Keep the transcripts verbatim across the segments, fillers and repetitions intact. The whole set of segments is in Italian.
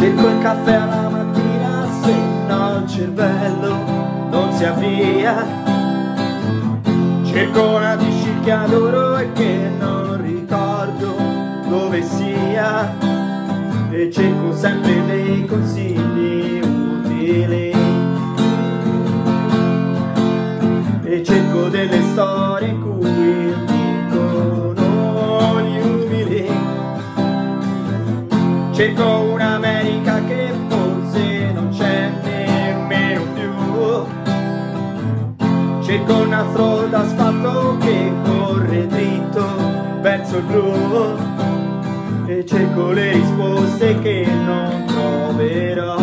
Cerco il caffè alla mattina, se no il cervello non si avvia. Cerco una disci che adoro e che non ricordo dove sia, e cerco sempre dei consigli utili, e cerco delle storie in cui dicono gli umili. Cerco un'America che forse non c'è nemmeno più. Cerco un nastro d'asfalto che corre dritto verso il blu, e cerco le risposte che non troverò.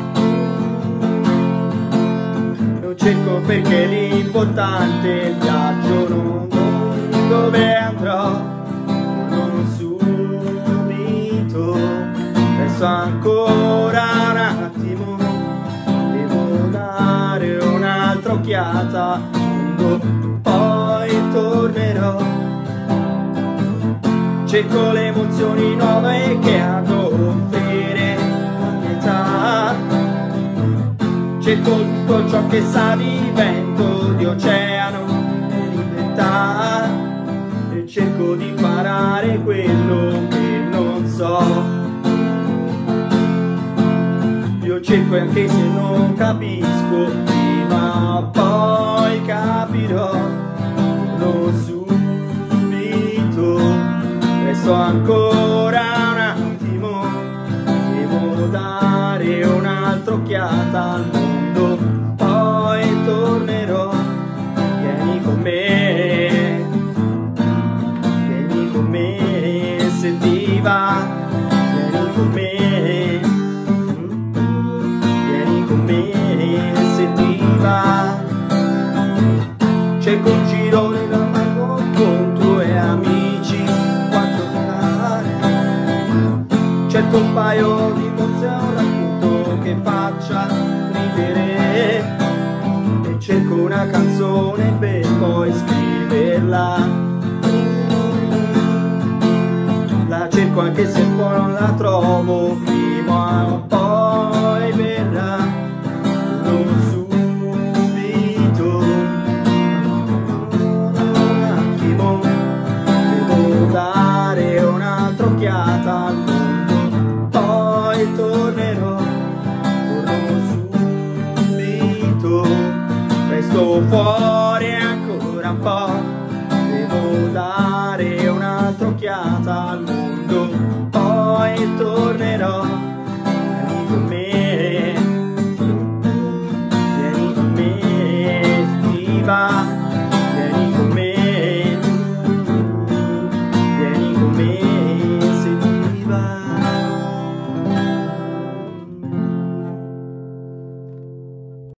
Lo cerco perché l'importante è il viaggio, non dove andrò, non subito. Resto ancora un attimo, devo dare un'altra occhiata, poi tornerò. Cerco le emozioni nuove che ha da offrire la mia età. Cerco tutto ciò che sa di vento, di oceano e libertà, e cerco di imparare quello che non so. Io cerco e anche se non capisco, prima o poi capirò, non subito. Resto ancora un attimo, devo dare un'altra occhiata al mondo, poi tornerò. Vieni con me, vieni con me se ti va, vieni con me, vieni con me se ti va. Cerco un girone da mago con tuoi amici, cerco un paio di bozze a un racconto che faccia ridere, e cerco una canzone per poi scriverla. La cerco anche se poi non la trovo, prima o poi verrà, non subito. Un attimo, devo dare un'altra occhiata al mondo, poi tornerò, torno subito. Resto fuori ancora un po', devo dare un'altra occhiata al mondo, poi tornerò.